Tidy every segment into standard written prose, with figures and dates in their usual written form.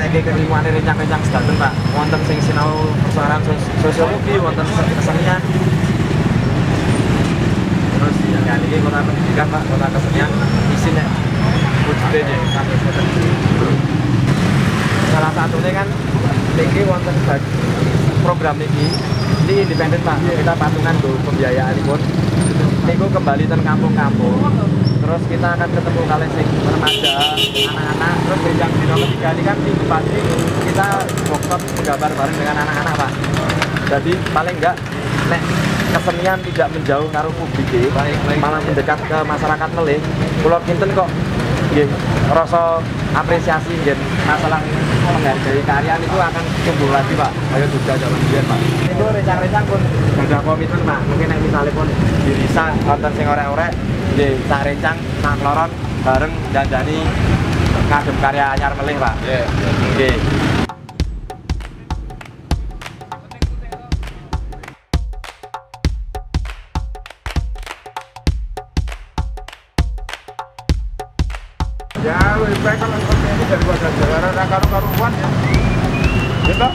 praktek keilmuan rencang-rencang sedanten Pak. Wonten sing sinau persoalan sosiologi, wonten kesenian. Terus yang kali ini kota pendidikan Pak, kota kesenian isinya wujudnya kami salah satunya kan ini wonten program ini independen Pak, kita patungan tuh pembiayaan pun ini kembali ke kampung-kampung, terus kita akan ketemu kalian sing remaja, anak-anak, terus jenjang dino ketiga ini kan minggu pagi kita workshop menggambar bareng dengan anak-anak Pak. Jadi paling enggak nek kesenian tidak menjauh karo publik, malah mendekat ke masyarakat melih. Kula kinten kok nggih rasa apresiasi nggih masalah menghargai karya itu akan tumbuh lagi Pak. Ayo juga jalan biyen Pak. Itu rencang-rencang pun ada komitmen Pak. Mungkin nek misalnya pun dirisan wonten sing orek-orek nggih sak rencang sak loron bareng janjani ngadem karya anyar melih Pak. Nggih. Ya, lebih baik kalau seperti ini daripada jalan karu-karuan ya. Gitu?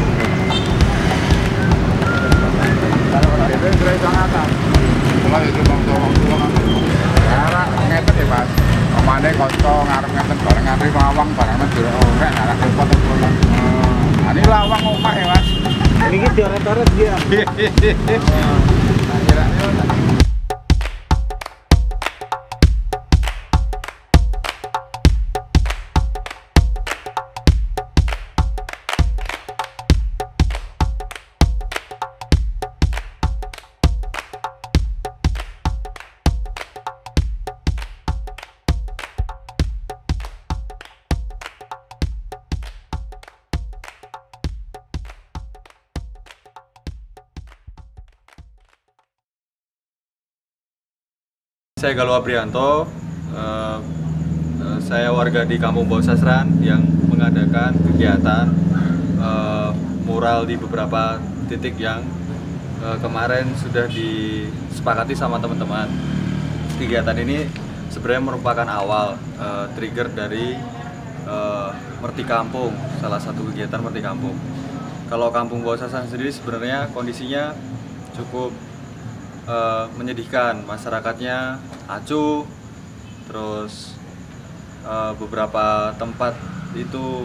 Itu sudah sangat. Mulai itu bang tua kan. Karena ngeten ya Mas. Omane kanca ngarep ngeten bareng ngantri lawang bareng njero orek arek repot pulang. Ini lawang omah ya Mas. Ini dioret-oret dia. Saya Galuh Aprianto, saya warga di Kampung Bawah Sasran yang mengadakan kegiatan mural di beberapa titik yang kemarin sudah disepakati sama teman-teman. Kegiatan ini sebenarnya merupakan awal trigger dari Merti Kampung, salah satu kegiatan Merti Kampung. Kalau Kampung Bawah Sasran sendiri sebenarnya kondisinya cukup menyedihkan, masyarakatnya acuh, terus beberapa tempat itu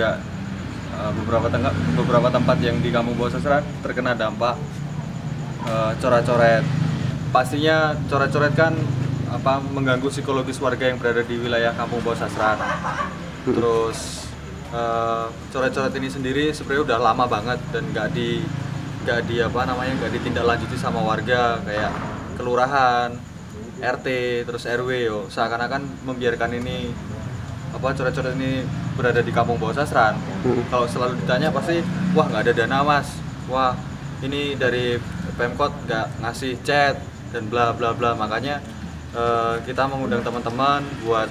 beberapa tempat yang di Kampung Bawah Sasran terkena dampak coret-coret. Pastinya coret-coret kan mengganggu psikologis warga yang berada di wilayah Kampung Bawah Sasran. Terus coret-coret ini sendiri sebenarnya udah lama banget dan nggak ditindaklanjuti sama warga kayak kelurahan, RT, terus RW seakan-akan membiarkan ini coret-coret ini berada di Kampung Bawah Sasran. Kalau selalu ditanya pasti wah nggak ada dana Mas, wah ini dari Pemkot nggak ngasih cat dan bla bla bla. Makanya kita mengundang teman-teman buat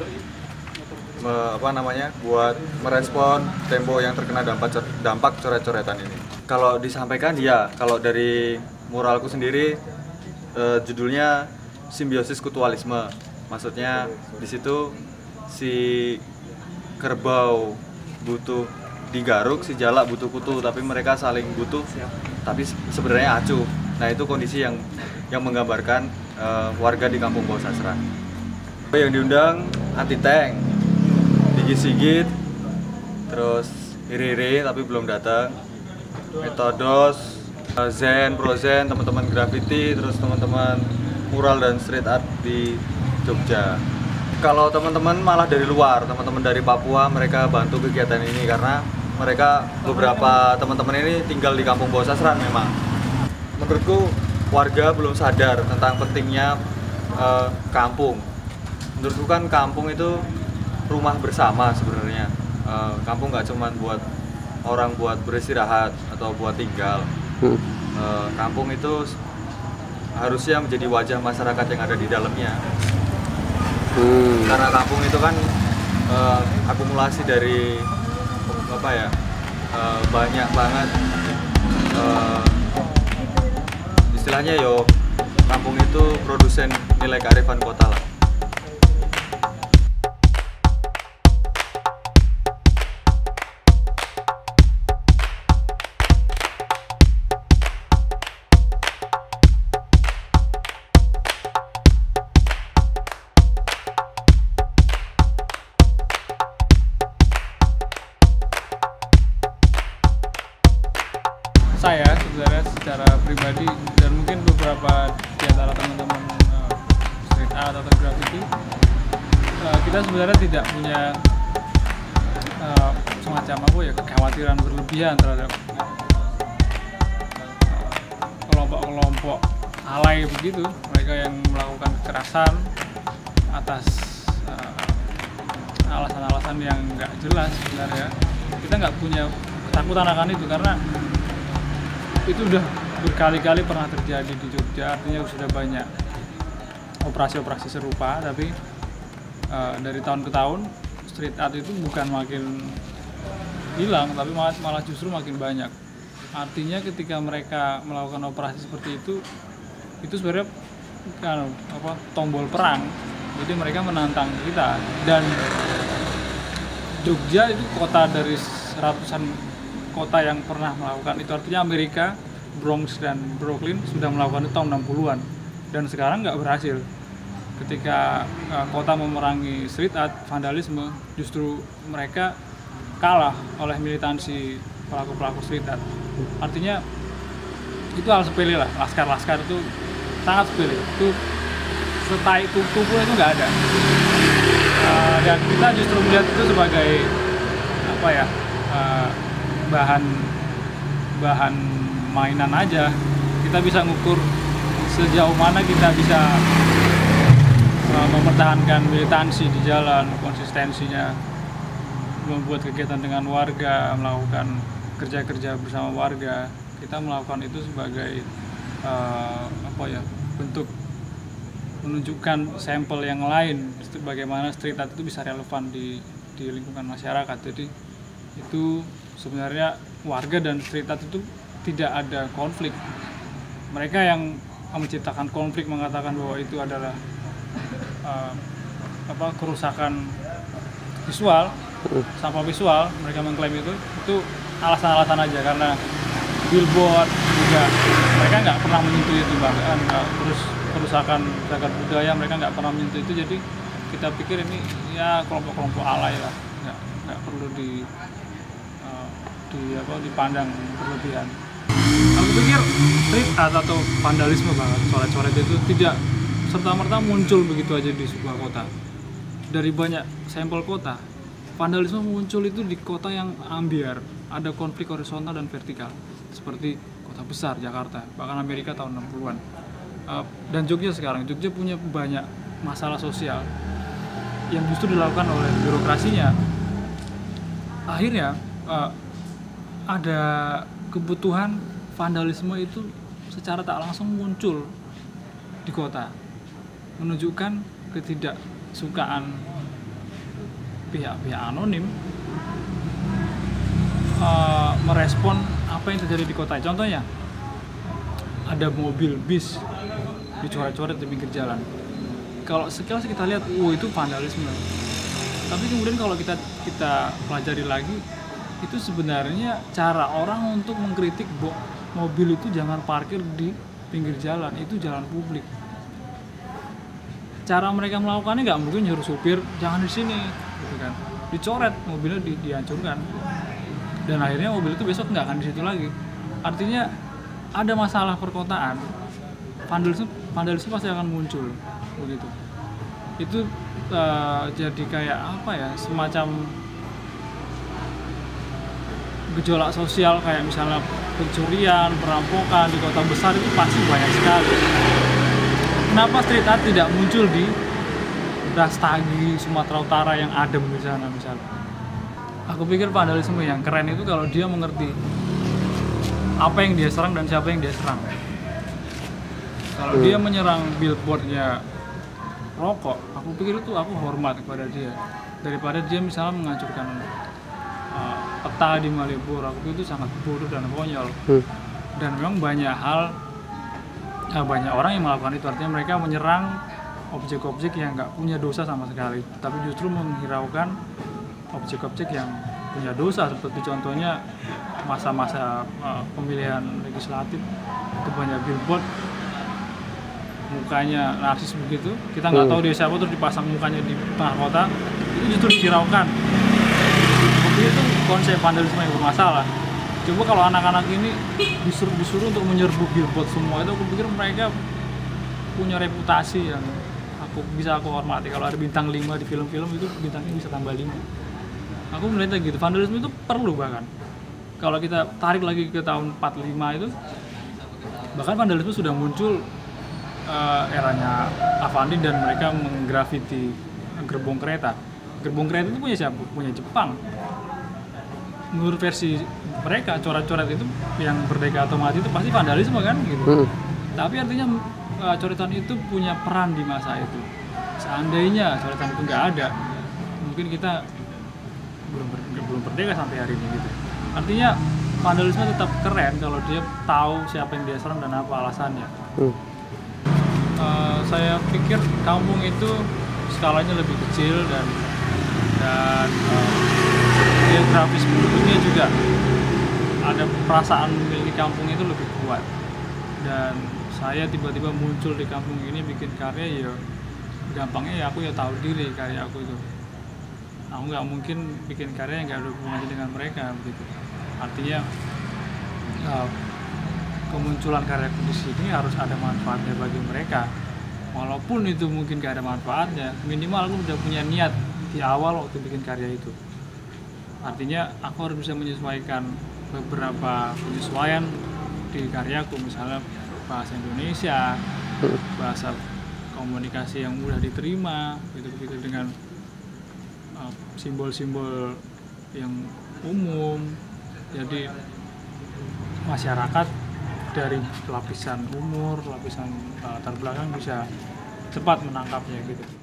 buat merespon Tempo yang terkena dampak coret-coretan ini. Kalau disampaikan ya, kalau dari muralku sendiri judulnya Simbiosis Kutualisme. Maksudnya di situ si kerbau butuh digaruk, si jalak butuh kutu, tapi mereka saling butuh, tapi sebenarnya acuh. Nah itu kondisi yang menggambarkan warga di Kampung Bawah Sasran. Yang diundang Anti Tank, Sigit, terus Irere tapi belum datang, Metodos, Zen, Prozen, teman-teman graffiti, terus teman-teman mural dan street art di Jogja. Kalau teman-teman malah dari luar, teman-teman dari Papua, mereka bantu kegiatan ini karena mereka beberapa teman-teman ini tinggal di Kampung Bawah Sasran memang. Menurutku warga belum sadar tentang pentingnya kampung. Menurutku kan kampung itu rumah bersama sebenarnya. Kampung nggak cuma buat orang buat beristirahat atau buat tinggal. Kampung itu harusnya menjadi wajah masyarakat yang ada di dalamnya. Karena kampung itu kan akumulasi dari banyak banget istilahnya kampung itu produsen nilai kearifan kota lah. saya sebenarnya secara pribadi dan mungkin beberapa di antara teman-teman street art atau graffiti, kita sebenarnya tidak punya semacam apa ya, kekhawatiran berlebihan terhadap kelompok-kelompok alay begitu, mereka yang melakukan kekerasan atas alasan-alasan yang nggak jelas sebenarnya. Kita nggak punya ketakutan akan itu karena itu udah berkali-kali pernah terjadi di Jogja, artinya sudah banyak operasi-operasi serupa, tapi dari tahun ke tahun street art itu bukan makin hilang, tapi malah justru makin banyak. Artinya ketika mereka melakukan operasi seperti itu sebenarnya kan tombol perang. Jadi mereka menantang kita, dan Jogja itu kota dari ratusan kota yang pernah melakukan itu. Artinya Amerika, Bronx dan Brooklyn sudah melakukan itu tahun 60-an dan sekarang nggak berhasil. Ketika kota memerangi street art, vandalisme, justru mereka kalah oleh militansi pelaku-pelaku street art. Artinya itu hal sepele lah, laskar-laskar itu sangat sepele. Itu setai tubuh itu nggak ada, dan kita justru melihat itu sebagai apa ya, bahan mainan aja. Kita bisa ngukur sejauh mana kita bisa mempertahankan militansi di jalan, konsistensinya, membuat kegiatan dengan warga, melakukan kerja-kerja bersama warga. Kita melakukan itu sebagai bentuk menunjukkan sampel yang lain bagaimana street art itu bisa relevan di lingkungan masyarakat. Jadi itu sebenarnya warga dan street art itu tidak ada konflik. Mereka yang menciptakan konflik mengatakan bahwa itu adalah kerusakan visual, sampah visual. Mereka mengklaim itu alasan-alasan aja, karena billboard juga mereka nggak pernah menyentuh itu, bahkan terus kerusakan cagar budaya mereka nggak pernah menyentuh itu. Jadi kita pikir ini ya kelompok-kelompok alay lah, nggak perlu dipandang berlebihan. Aku pikir street art atau vandalisme banget, coret-coret itu tidak serta-merta muncul begitu aja di sebuah kota. Dari banyak sampel kota, vandalisme muncul itu di kota yang ambiar, ada konflik horizontal dan vertikal, seperti kota besar Jakarta, bahkan Amerika tahun 60-an. Dan Jogja sekarang, Jogja punya banyak masalah sosial yang justru dilakukan oleh birokrasinya. Akhirnya ada kebutuhan vandalisme itu secara tak langsung muncul di kota, menunjukkan ketidaksukaan pihak-pihak anonim merespon apa yang terjadi di kota. Contohnya, ada mobil bis dicoret-coret di pinggir jalan. Kalau sekilas kita lihat, itu vandalisme. Tapi kemudian kalau kita pelajari lagi, itu sebenarnya cara orang untuk mengkritik mobil itu jangan parkir di pinggir jalan, itu jalan publik. Cara mereka melakukannya nggak mungkin nyuruh supir jangan di sini, gitu kan? Dicoret, mobilnya dihancurkan, dan akhirnya mobil itu besok nggak akan di situ lagi. Artinya ada masalah perkotaan, vandalisme pasti akan muncul begitu. Itu jadi kayak apa ya, semacam gejolak sosial, kayak misalnya pencurian, perampokan di kota besar itu pasti banyak sekali. Kenapa street art tidak muncul di Brastagi, Sumatera Utara yang adem di sana misalnya? Aku pikir vandalisme yang keren itu kalau dia mengerti apa yang dia serang dan siapa yang dia serang. Kalau dia menyerang billboardnya rokok, aku pikir itu aku hormat kepada dia, daripada dia misalnya menghancurkan peta di Malioboro. Aku pikir itu sangat bodoh dan konyol. Dan memang banyak orang yang melakukan itu. Artinya mereka menyerang objek-objek yang nggak punya dosa sama sekali, tapi justru menghiraukan objek-objek yang punya dosa. Seperti contohnya masa-masa pemilihan legislatif, itu banyak billboard mukanya narsis begitu, kita nggak tahu dia siapa, terus dipasang mukanya di tengah kota, itu justru dihiraukan. Jadi itu konsep vandalisme yang bermasalah. Coba kalau anak-anak ini disuruh untuk menyerbu billboard semua itu, aku pikir mereka punya reputasi yang bisa aku hormati. Kalau ada bintang 5 di film-film itu bintangnya bisa tambah 5. Aku melihatnya gitu. Vandalisme itu perlu, bahkan kalau kita tarik lagi ke tahun 45 itu, bahkan vandalisme sudah muncul eranya Avandi dan mereka menggrafiti gerbong kereta. Gerbong kereta itu punya siapa? Punya Jepang. Menurut versi mereka, coret-coret itu yang Merdeka atau Mati itu pasti vandalisme kan gitu. Tapi artinya coretan itu punya peran di masa itu. Seandainya coretan itu nggak ada, mungkin kita belum merdeka sampai hari ini gitu. Artinya vandalisme tetap keren kalau dia tahu siapa yang dia serang dan apa alasannya. Saya pikir kampung itu skalanya lebih kecil dan geografis penduduknya juga ada perasaan memiliki kampung itu lebih kuat. Dan saya tiba-tiba muncul di kampung ini bikin karya, ya gampangnya ya aku ya tahu diri karya aku itu. Aku nggak mungkin bikin karya yang nggak ada hubungannya dengan mereka begitu. Artinya kemunculan karyaku di sini harus ada manfaatnya bagi mereka. Walaupun itu mungkin gak ada manfaatnya, minimal aku udah punya niat di awal waktu bikin karya itu. Artinya aku harus bisa menyesuaikan beberapa penyesuaian di karyaku, misalnya bahasa Indonesia, bahasa komunikasi yang mudah diterima, gitu-gitu, dengan simbol-simbol yang umum. Jadi masyarakat dari lapisan umur, lapisan latar belakang bisa cepat menangkapnya gitu.